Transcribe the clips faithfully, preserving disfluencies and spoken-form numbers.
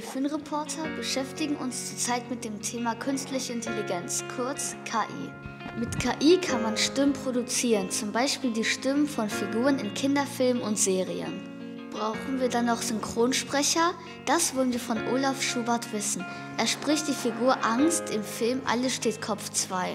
Wir Finn-Reporter beschäftigen uns zurzeit mit dem Thema künstliche Intelligenz, kurz K I. Mit K I kann man Stimmen produzieren, zum Beispiel die Stimmen von Figuren in Kinderfilmen und Serien. Brauchen wir dann noch Synchronsprecher? Das wollen wir von Olaf Schubert wissen. Er spricht die Figur Angst im Film Alles steht Kopf zwei.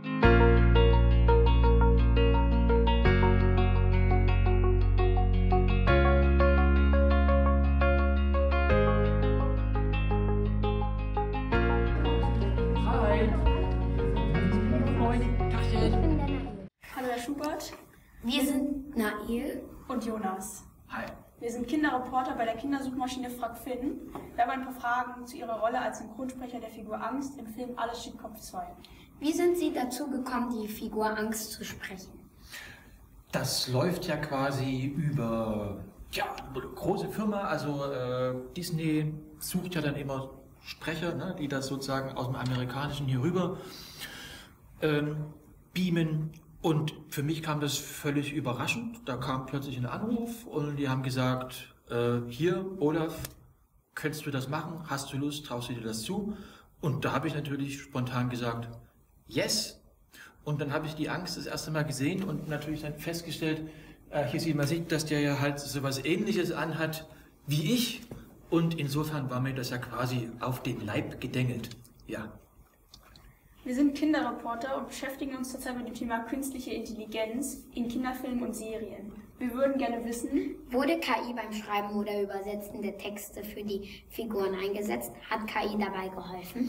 Hallo Herr Schubert. Wir sind Nail und Jonas. Hi. Wir sind Kinderreporter bei der Kindersuchmaschine Frag Finn. Wir haben ein paar Fragen zu Ihrer Rolle als Synchronsprecher der Figur Angst im Film Alles steht Kopf zwei. Wie sind Sie dazu gekommen, die Figur Angst zu sprechen? Das läuft ja quasi über ja, eine große Firma, also äh, Disney sucht ja dann immer Sprecher, ne, die das sozusagen aus dem Amerikanischen hier rüber ähm, beamen. Und für mich kam das völlig überraschend. Da kam plötzlich ein Anruf und die haben gesagt, äh, hier Olaf, könntest du das machen? Hast du Lust? Traust du dir das zu? Und da habe ich natürlich spontan gesagt, yes. Und dann habe ich die Angst das erste Mal gesehen und natürlich dann festgestellt, äh, hier sieht man sieht, dass der ja halt so was Ähnliches anhat wie ich. Und insofern war mir das ja quasi auf den Leib gedengelt. Ja. Wir sind Kinderreporter und beschäftigen uns zurzeit mit dem Thema künstliche Intelligenz in Kinderfilmen und Serien. Wir würden gerne wissen, wurde K I beim Schreiben oder Übersetzen der Texte für die Figuren eingesetzt? Hat K I dabei geholfen?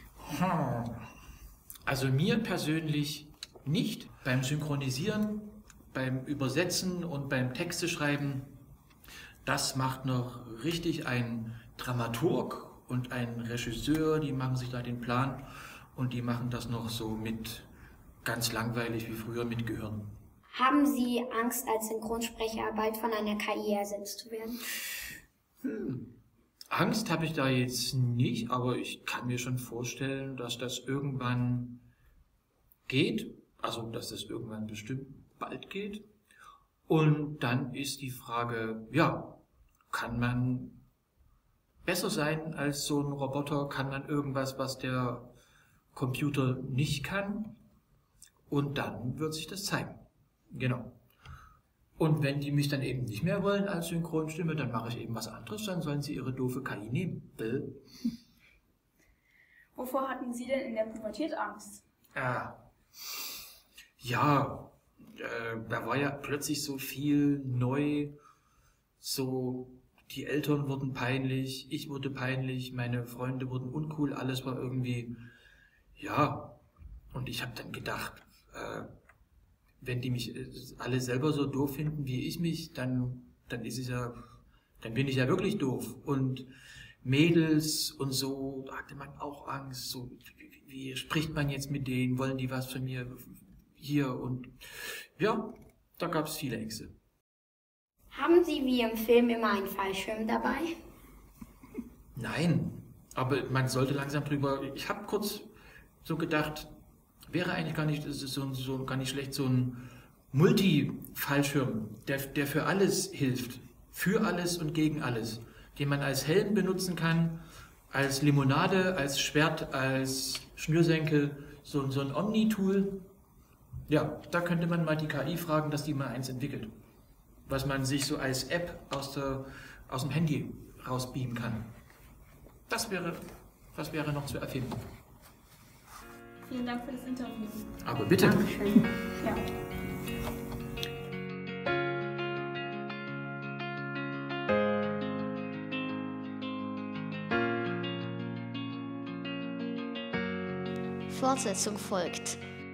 Also mir persönlich nicht. Beim Synchronisieren, beim Übersetzen und beim Texteschreiben, das macht noch richtig ein Dramaturg und ein Regisseur, die machen sich da den Plan. Und die machen das noch so mit ganz langweilig wie früher mit Gehirn. Haben Sie Angst, als Synchronsprecher bald von einer K I ersetzt zu werden? Hm. Angst habe ich da jetzt nicht, aber ich kann mir schon vorstellen, dass das irgendwann geht. Also, dass das irgendwann bestimmt bald geht. Und dann ist die Frage, ja, kann man besser sein als so ein Roboter? Kann man irgendwas, was der Computer nicht kann, und dann wird sich das zeigen. Genau. Und wenn die mich dann eben nicht mehr wollen als Synchronstimme, dann mache ich eben was anderes, dann sollen sie ihre doofe K I nehmen. Bäh. Wovor hatten Sie denn in der Pubertät Angst? Ah. Ja, äh, da war ja plötzlich so viel neu, so die Eltern wurden peinlich, ich wurde peinlich, meine Freunde wurden uncool, alles war irgendwie. Ja, und ich habe dann gedacht, äh, wenn die mich äh, alle selber so doof finden wie ich mich, dann, dann ist es ja, dann bin ich ja wirklich doof. Und Mädels und so, da hatte man auch Angst. So, wie, wie spricht man jetzt mit denen? Wollen die was von mir hier? Und ja, da gab es viele Ängste. Haben Sie wie im Film immer einen Fallschirm dabei? Nein, aber man sollte langsam drüber. Ich habe kurz so gedacht, wäre eigentlich gar nicht so, so gar nicht schlecht, so ein Multi-Fallschirm, der, der für alles hilft, für alles und gegen alles, den man als Helm benutzen kann, als Limonade, als Schwert, als Schnürsenkel, so, so ein Omni-Tool. Ja, da könnte man mal die K I fragen, dass die mal eins entwickelt, was man sich so als App aus, der, aus dem Handy rausbeamen kann. Das wäre, was wäre noch zu erfinden. Vielen Dank für das Interview. Aber bitte. Dankeschön. Ja. Fortsetzung folgt.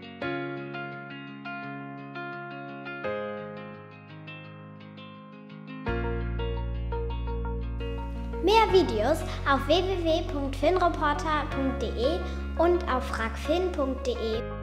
Mehr Videos auf w w w punkt finnreporter punkt de und auf frag finn punkt de.